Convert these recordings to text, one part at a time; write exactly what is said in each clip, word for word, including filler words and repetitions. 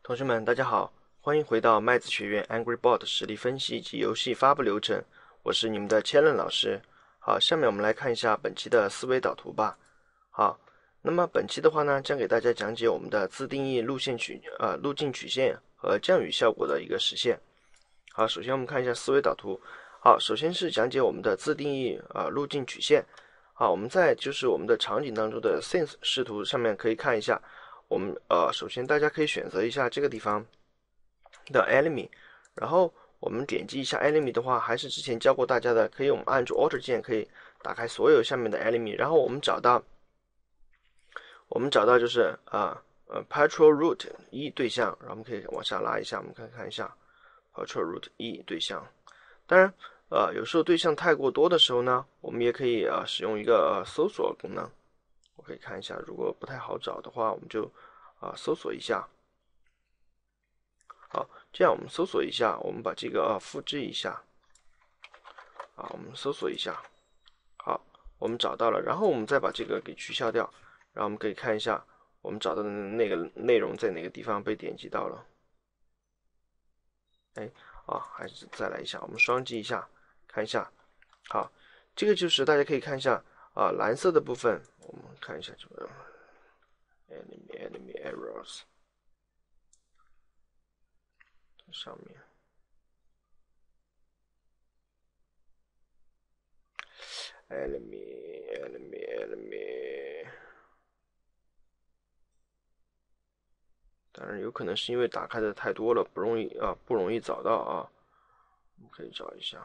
同学们，大家好，欢迎回到麦子学院 AngryBot 实例分析及游戏发布流程，我是你们的 Challen 老师。好，下面我们来看一下本期的思维导图吧。好，那么本期的话呢，将给大家讲解我们的自定义路线曲呃路径曲线和降雨效果的一个实现。好，首先我们看一下思维导图。好，首先是讲解我们的自定义呃路径曲线。好，我们在就是我们的场景当中的 Scene 视图上面可以看一下。我们呃，首先大家可以选择一下这个地方的 Enemy， 然后我们点击一下 Enemy 的话，还是之前教过大家的，可以我们按住 Alt 键可以打开所有下面的 Enemy， 然后我们找到我们找到就是啊呃 Patrol Route 一对象，然后我们可以往下拉一下，我们看看一下 Patrol Route 一对象。当然呃有时候对象太过多的时候呢，我们也可以呃使用一个呃搜索功能。我可以看一下，如果不太好找的话，我们就啊、呃、搜索一下。好，这样我们搜索一下，我们把这个啊复制一下。啊，我们搜索一下。好，我们找到了，然后我们再把这个给取消掉，然后我们可以看一下我们找到的那个内容在哪个地方被点击到了。哎，啊，还是再来一下，我们双击一下，看一下。好，这个就是大家可以看一下啊，蓝色的部分，我们看一下这个 enemy enemy errors 上面 enemy enemy enemy， 当然有可能是因为打开的太多了，不容易啊，不容易找到啊，我们可以找一下，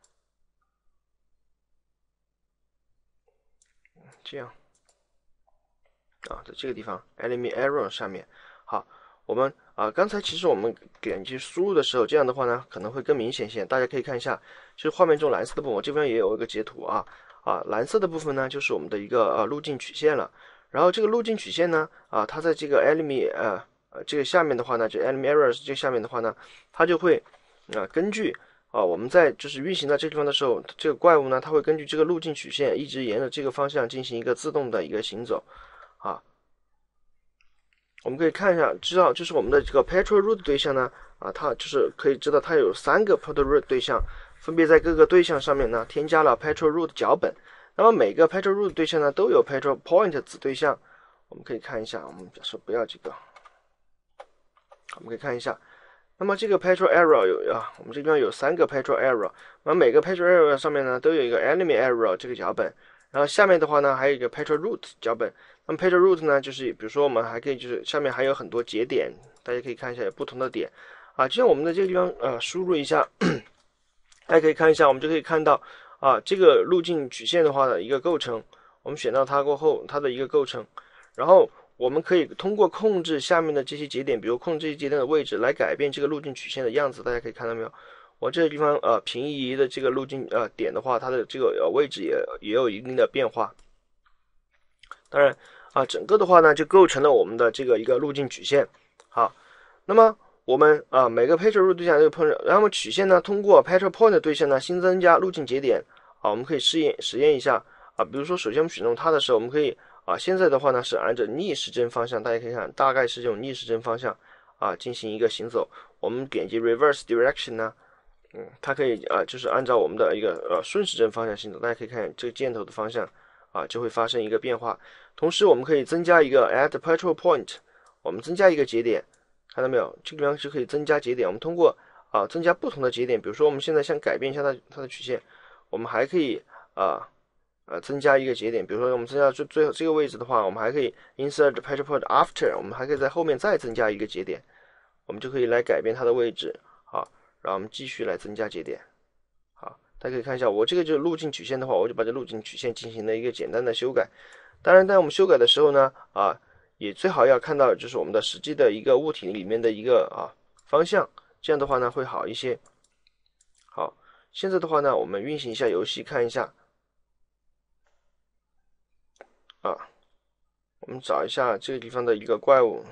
这样。啊，在这个地方 enemy error 上面，好，我们啊刚才其实我们点击输入的时候，这样的话呢可能会更明显些。大家可以看一下，就是画面中蓝色的部分，我这边也有一个截图啊啊，蓝色的部分呢就是我们的一个呃路径曲线了。然后这个路径曲线呢啊，它在这个 enemy 呃呃这个下面的话呢，就 enemy errors 这个下面的话呢，它就会啊根据啊我们在就是运行到这个地方的时候，这个怪物呢它会根据这个路径曲线一直沿着这个方向进行一个自动的一个行走。啊，我们可以看一下，知道就是我们的这个 Patrol Route 对象呢，啊，它就是可以知道它有三个 Patrol Route 对象，分别在各个对象上面呢添加了 Patrol Route 脚本。那么每个 Patrol Route 对象呢都有 Patrol Point 子对象，我们可以看一下，我们假设不要这个，我们可以看一下。那么这个 Patrol Error 有啊，我们这边有三个 Patrol Error，那么每个 Patrol Error 上面呢都有一个 Enemy Error 这个脚本，然后下面的话呢还有一个 Patrol Route 脚本。那么 Patrol Route 呢，就是比如说我们还可以就是下面还有很多节点，大家可以看一下有不同的点啊。就像我们的这个地方呃输入一下，大家可以看一下，我们就可以看到啊这个路径曲线的话的一个构成。我们选到它过后，它的一个构成，然后我们可以通过控制下面的这些节点，比如控制这些节点的位置，来改变这个路径曲线的样子。大家可以看到没有？我这个地方呃平移的这个路径呃点的话，它的这个呃位置也也有一定的变化。当然啊，整个的话呢，就构成了我们的这个一个路径曲线。好，那么我们啊每个 Patrol Route 对象都有碰上，然后曲线呢通过 Patrol Point 对象呢新增加路径节点。啊，我们可以试验实验一下啊，比如说首先我们选中它的时候，我们可以啊现在的话呢是按照逆时针方向，大家可以看大概是这种逆时针方向啊进行一个行走。我们点击 Reverse Direction 呢，嗯，它可以啊就是按照我们的一个呃顺时针方向行走。大家可以看这个箭头的方向。啊，就会发生一个变化。同时，我们可以增加一个 add patrol point， 我们增加一个节点，看到没有？这个地方就可以增加节点。我们通过啊增加不同的节点，比如说我们现在想改变一下它它的曲线，我们还可以啊呃增加一个节点，比如说我们增加最最后这个位置的话，我们还可以 insert patrol point after， 我们还可以在后面再增加一个节点，我们就可以来改变它的位置。好，然后我们继续来增加节点。大家可以看一下，我这个就是路径曲线的话，我就把这路径曲线进行了一个简单的修改。当然，在我们修改的时候呢，啊，也最好要看到就是我们的实际的一个物体里面的一个啊方向，这样的话呢会好一些。好，现在的话呢，我们运行一下游戏，看一下啊，我们找一下这个地方的一个怪物。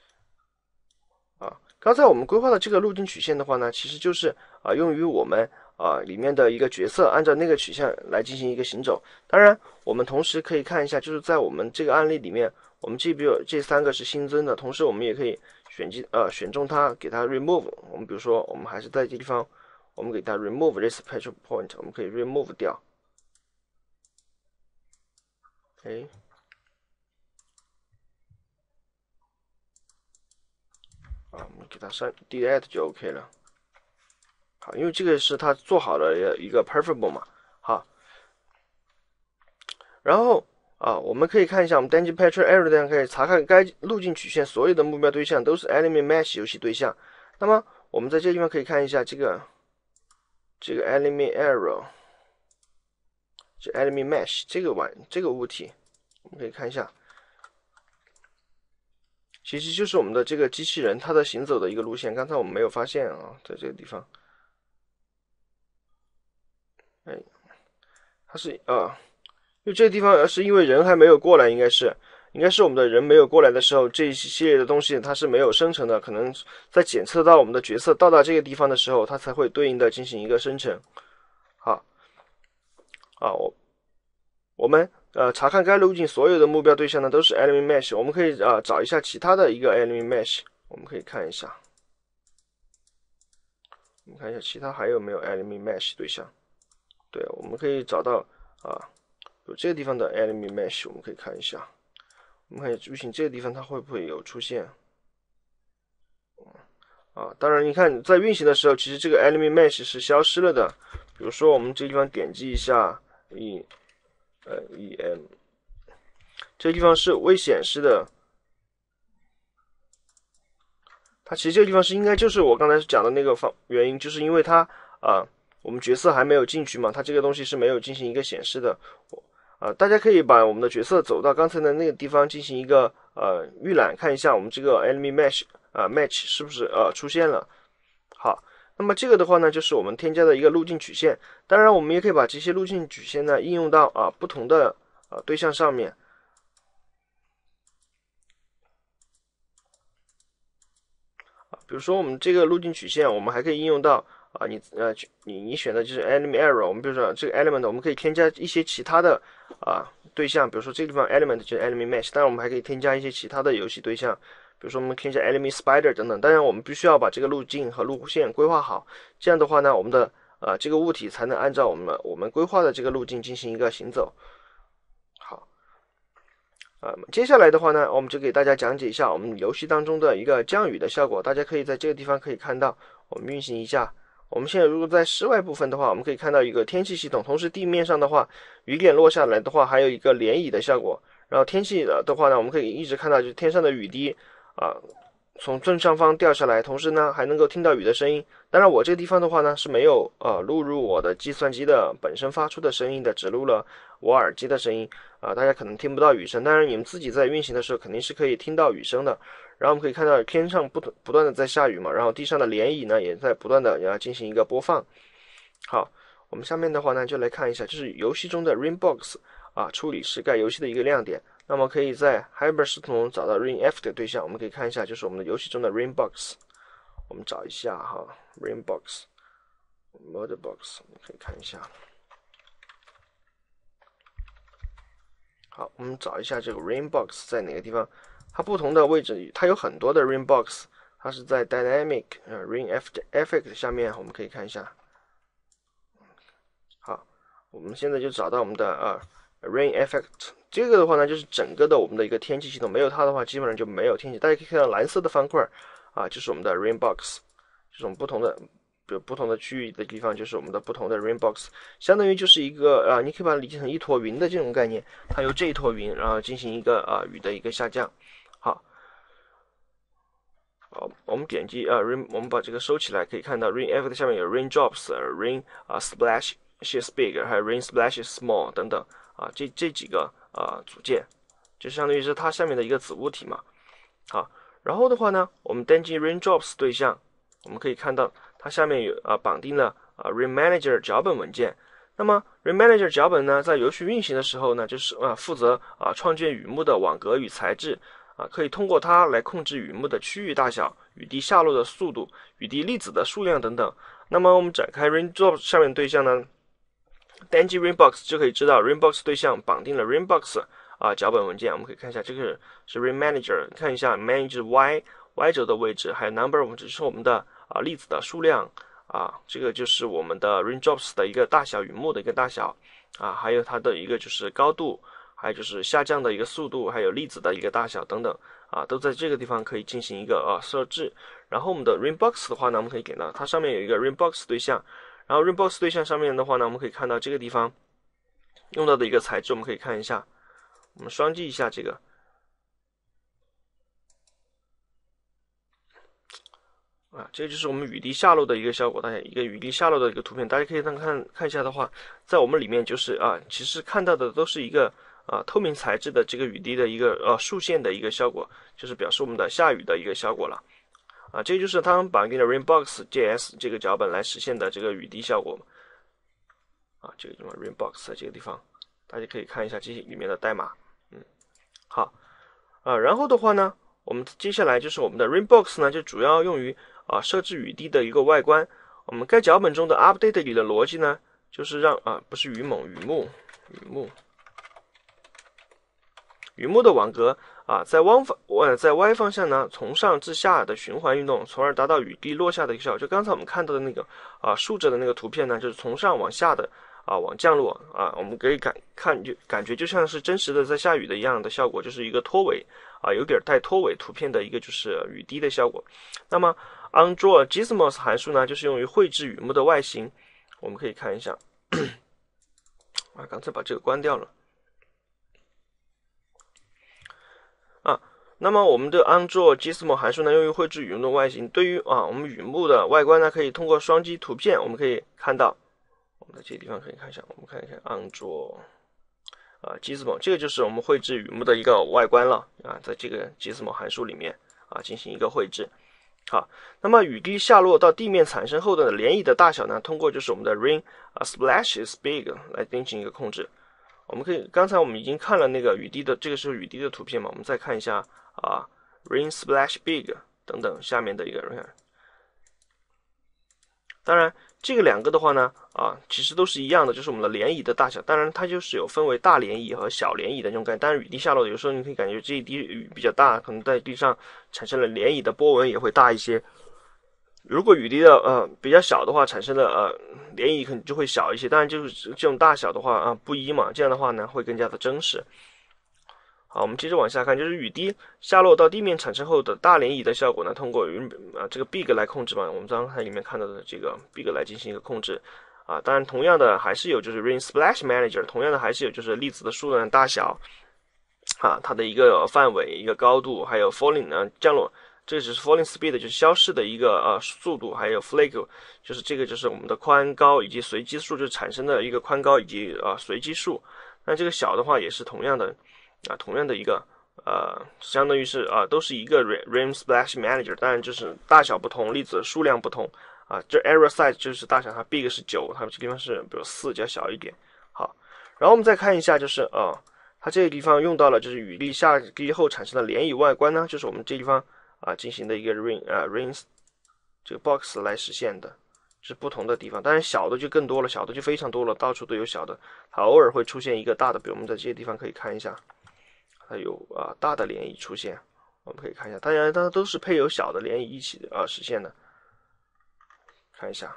刚才我们规划的这个路径曲线的话呢，其实就是啊用于我们啊里面的一个角色，按照那个曲线来进行一个行走。当然，我们同时可以看一下，就是在我们这个案例里面，我们既比如这三个是新增的，同时我们也可以选击呃选中它，给它 remove。我们比如说，我们还是在这地方，我们给它 remove this special point， 我们可以 remove 掉。哎。啊，我们给它删 delete 就 OK 了。好，因为这个是它做好的一个 preferable 嘛。好，然后啊，我们可以看一下我们单击 Patch Area 这样可以查看该路径曲线所有的目标对象都是 Element Mesh 游戏对象。那么我们在这个地方可以看一下这个这个 Element Arrow， 这 Element Mesh 这个玩这个物体，我们可以看一下。其实就是我们的这个机器人它的行走的一个路线，刚才我们没有发现啊，在这个地方，哎，它是呃，因为这个地方是因为人还没有过来，应该是应该是我们的人没有过来的时候，这一系列的东西它是没有生成的，可能在检测到我们的角色到达这个地方的时候，它才会对应的进行一个生成。好，啊，我我们。呃，查看该路径所有的目标对象呢都是 Element Mesh， 我们可以啊、呃、找一下其他的一个 Element Mesh， 我们可以看一下，我们看一下其他还有没有 Element Mesh 对象。对，我们可以找到啊，有这个地方的 Element Mesh， 我们可以看一下，我们看一下运行这个地方它会不会有出现。啊，当然你看在运行的时候，其实这个 Element Mesh 是消失了的。比如说我们这个地方点击一下一。呃 ，E M， 这个地方是未显示的，它其实这个地方是应该就是我刚才讲的那个方原因，就是因为它啊、呃，我们角色还没有进去嘛，它这个东西是没有进行一个显示的。啊、呃，大家可以把我们的角色走到刚才的那个地方进行一个呃预览，看一下我们这个 enemy mesh 啊、呃、match 是不是呃出现了。好。那么这个的话呢，就是我们添加的一个路径曲线。当然，我们也可以把这些路径曲线呢应用到啊不同的啊对象上面。啊，比如说我们这个路径曲线，我们还可以应用到啊你呃你你选的就是 element arrow。我们比如说这个 element， 我们可以添加一些其他的啊对象，比如说这个地方 element 就是 element mesh。当然，我们还可以添加一些其他的游戏对象。比如说我们添加 Element Spider 等等，当然我们必须要把这个路径和路线规划好，这样的话呢，我们的呃这个物体才能按照我们我们规划的这个路径进行一个行走。好，呃，接下来的话呢，我们就给大家讲解一下我们游戏当中的一个降雨的效果。大家可以在这个地方可以看到，我们运行一下。我们现在如果在室外部分的话，我们可以看到一个天气系统，同时地面上的话，雨点落下来的话，还有一个涟漪的效果。然后天气的话呢，我们可以一直看到就是天上的雨滴。啊，从正上方掉下来，同时呢还能够听到雨的声音。当然，我这个地方的话呢是没有呃录入我的计算机的本身发出的声音的，只录了我耳机的声音啊、呃，大家可能听不到雨声。当然，你们自己在运行的时候肯定是可以听到雨声的。然后我们可以看到天上不不断的在下雨嘛，然后地上的涟漪呢也在不断的要进行一个播放。好，我们下面的话呢就来看一下，就是游戏中的 Rainbox 啊处理是该游戏的一个亮点。那么可以在 Hyper 系统中找到 RainF 的对象，我们可以看一下，就是我们的游戏中的 Rainbox。我们找一下哈 ，Rainbox Modbox， 我们可以看一下。好，我们找一下这个 Rainbox 在哪个地方？它不同的位置，它有很多的 Rainbox， 它是在 Dynamic 呃 Rain Effect 下面，我们可以看一下。好，我们现在就找到我们的啊 Rain Effect。这个的话呢，就是整个的我们的一个天气系统，没有它的话，基本上就没有天气。大家可以看到蓝色的方块啊，就是我们的 Rainbox， 这种不同的，比如不同的区域的地方，就是我们的不同的 Rainbox， 相当于就是一个啊，你可以把它理解成一坨云的这种概念，它由这一坨云，然后进行一个啊雨的一个下降。好，好，我们点击啊 Rain， 我们把这个收起来，可以看到 Rain Effect 下面有 Raindrops、Rain 啊 Splashes Big， 还有 Rain Splashes Small 等等啊，这这几个。啊，组件就相当于是它下面的一个子物体嘛。好，然后的话呢，我们单击 Raindrops 对象，我们可以看到它下面有啊绑定了啊 Rain Manager 脚本文件。那么 Rain Manager 脚本呢，在游戏运行的时候呢，就是啊负责啊创建雨幕的网格与材质啊，可以通过它来控制雨幕的区域大小、雨滴下落的速度、雨滴粒子的数量等等那么我们展开 Raindrop 上面对象呢，单击 Rainbox 就可以知道 Rainbox 对象绑定了 Rainbox 啊脚本文件。我们可以看一下，这个是 Rain Manager， 看一下 Manage Y Y 轴的位置，还有 Number， 我们只是我们的啊粒子的数量啊，这个就是我们的 Raindrops 的一个大小，雨幕的一个大小啊，还有它的一个就是高度，还有就是下降的一个速度，还有粒子的一个大小等等啊，都在这个地方可以进行一个啊设置。然后我们的 Rainbox 的话呢，我们可以给到它上面有一个 Rainbox 对象，然后 Rainbox 对象上面的话呢，我们可以看到这个地方用到的一个材质，我们可以看一下，我们双击一下这个。啊，这个就是我们雨滴下落的一个效果，大家一个雨滴下落的一个图片，大家可以看看看一下的话，在我们里面就是啊，其实看到的都是一个啊透明材质的这个雨滴的一个呃竖线的一个效果，就是表示我们的下雨的一个效果了。啊，这就是他们绑定的 Rainbox J S 这个脚本来实现的这个雨滴效果。啊，这个地方 Rainbox 在这个地方，大家可以看一下这些里面的代码。嗯，好，啊，然后的话呢，我们接下来就是我们的 Rainbox 呢，就主要用于啊设置雨滴的一个外观。我们该脚本中的 update 里的逻辑呢，就是让啊不是雨猛雨幕雨幕雨幕的网格啊在往方呃在 Y 方向呢从上至下的循环运动，从而达到雨滴落下的一个效果。就刚才我们看到的那个啊竖着的那个图片呢，就是从上往下的啊往降落啊，我们可以感看就感觉就像是真实的在下雨的一样的效果，就是一个拖尾啊有点带拖尾图片的一个就是雨滴的效果。那么 onDraw Gizmos 函数呢，就是用于绘制雨幕的外形。我们可以看一下啊，刚才把这个关掉了啊。那么我们的 onDraw Gizmo 函数呢，用于绘制雨幕的外形。对于啊我们雨幕的外观呢，可以通过双击图片，我们可以看到，我们在这个地方可以看一下，我们看一看 onDraw 啊 Gizmo， 这个就是我们绘制雨幕的一个外观了啊，在这个 Gizmo 函数里面啊进行一个绘制。好，那么雨滴下落到地面产生后的涟漪的大小呢，通过就是我们的 rain 啊 splash is big 来进行一个控制。我们可以，刚才我们已经看了那个雨滴的，这个是雨滴的图片嘛，我们再看一下啊 rain splash big 等等下面的一个，当然这个两个的话呢啊其实都是一样的，就是我们的涟漪的大小。当然它就是有分为大涟漪和小涟漪的这种概念。当然雨滴下落有时候你可以感觉这一滴雨比较大，可能在地上产生了涟漪的波纹也会大一些。如果雨滴的呃比较小的话，产生的呃涟漪可能就会小一些。当然就是这种大小的话啊不一嘛，这样的话呢会更加的真实。好，我们接着往下看，就是雨滴下落到地面产生后的大涟漪的效果呢，通过云啊这个 big 来控制嘛。我们刚才里面看到的这个 big 来进行一个控制啊。当然，同样的还是有就是 rain splash manager， 同样的还是有就是粒子的数量大小啊，它的一个范围、一个高度，还有 falling 呢降落，这只是 falling speed 就是消逝的一个呃速度，还有 flake 就是这个就是我们的宽高以及随机数就是产生的一个宽高以及啊、呃、随机数。那这个小的话也是同样的。啊，同样的一个呃，相当于是啊，都是一个 rain splash manager， 当然就是大小不同，粒子数量不同啊。这 area size 就是大小，它 big 是九，它这个地方是比如四，较小一点。好，然后我们再看一下，就是啊，它这个地方用到了就是雨滴下滴后产生的涟漪外观呢，就是我们这地方啊进行的一个 rain 啊 rain 这个 box 来实现的。是不同的地方，当然小的就更多了，小的就非常多了，到处都有小的，它偶尔会出现一个大的，比如我们在这些地方可以看一下。它有啊大的涟漪出现，我们可以看一下，当然它都是配有小的涟漪一起啊实现的。看一下，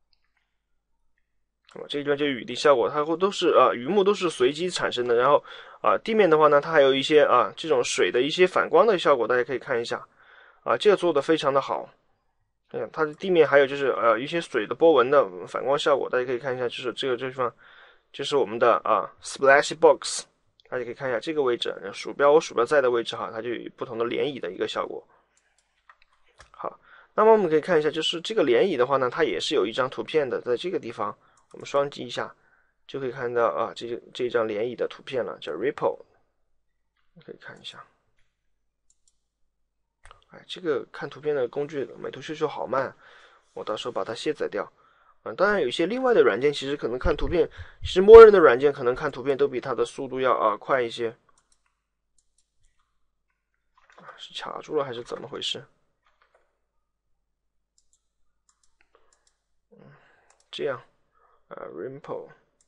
那么这一段就是雨滴效果，它会都是啊雨幕都是随机产生的，然后啊地面的话呢，它还有一些啊这种水的一些反光的效果，大家可以看一下啊，这个做的非常的好。嗯，它的地面还有就是呃一些水的波纹的反光效果，大家可以看一下，就是这个这地方就是我们的啊 splash box。大家可以看一下这个位置，鼠标我鼠标在的位置哈，它就有不同的涟漪的一个效果。好，那么我们可以看一下，就是这个涟漪的话呢，它也是有一张图片的，在这个地方我们双击一下，就可以看到啊，这这张涟漪的图片了，叫 ripple， 可以看一下。哎，这个看图片的工具美图秀秀好慢，我到时候把它卸载掉。啊，当然有一些另外的软件，其实可能看图片，其实默认的软件可能看图片都比它的速度要啊快一些。是卡住了还是怎么回事？嗯， 这样，呃 ，Rimpo，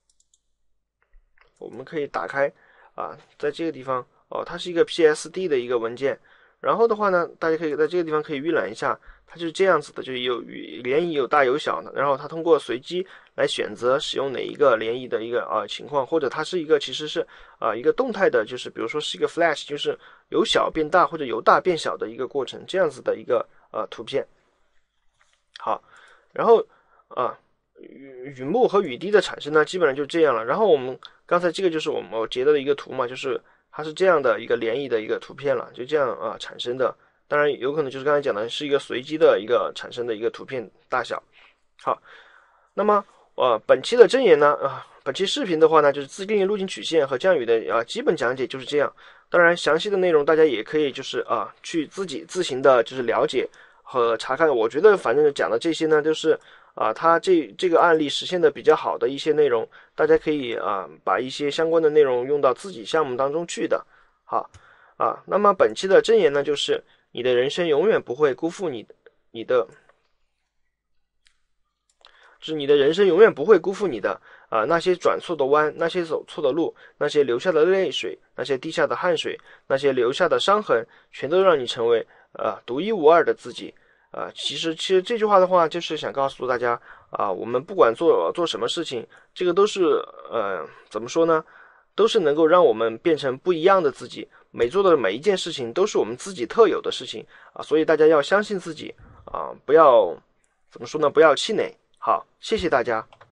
我们可以打开啊，在这个地方哦，它是一个 P S D 的一个文件。然后的话呢，大家可以在这个地方可以预览一下，它就是这样子的，就有涟漪有大有小的。然后它通过随机来选择使用哪一个涟漪的一个啊、呃、情况，或者它是一个其实是啊、呃、一个动态的，就是比如说是一个 flash， 就是由小变大或者由大变小的一个过程，这样子的一个呃图片。好，然后啊雨雨幕和雨滴的产生呢，基本上就这样了。然后我们刚才这个就是我们我截的一个图嘛，就是它是这样的一个涟漪的一个图片了，就这样啊产生的。当然有可能就是刚才讲的是一个随机的一个产生的一个图片大小。好，那么呃本期的箴言呢啊、呃，本期视频的话呢就是自定义路径曲线和降雨的啊、呃、基本讲解就是这样。当然详细的内容大家也可以就是啊、呃、去自己自行的就是了解和查看。我觉得反正讲的这些呢都是啊，它这这个案例实现的比较好的一些内容，大家可以啊把一些相关的内容用到自己项目当中去的。好啊，那么本期的箴言呢，就是你的人生永远不会辜负你你的，就是你的人生永远不会辜负你的啊那些转错的弯，那些走错的路，那些流下的泪水，那些滴下的汗水，那些留下的伤痕，全都让你成为啊独一无二的自己。啊，其实其实这句话的话，就是想告诉大家啊，我们不管做做什么事情，这个都是呃怎么说呢，都是能够让我们变成不一样的自己。每做的每一件事情都是我们自己特有的事情啊，所以大家要相信自己啊，不要怎么说呢，不要气馁。好，谢谢大家。